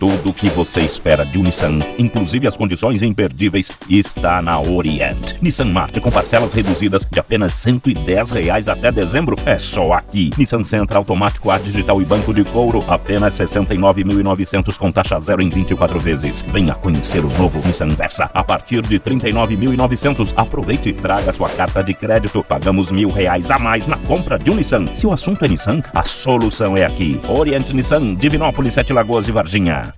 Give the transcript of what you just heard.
Tudo o que você espera de um Nissan, inclusive as condições imperdíveis, está na Orient. Nissan March com parcelas reduzidas de apenas R$ 110 até dezembro. É só aqui. Nissan Sentra automático, ar digital e banco de couro, apenas R$ 69.900 com taxa zero em 24 vezes. Venha conhecer o novo Nissan Versa a partir de R$ 39.900. Aproveite e traga sua carta de crédito. Pagamos R$ 1.000 a mais na compra de um Nissan. Se o assunto é Nissan, a solução é aqui. Orient Nissan, Divinópolis, Sete Lagoas e Varginha.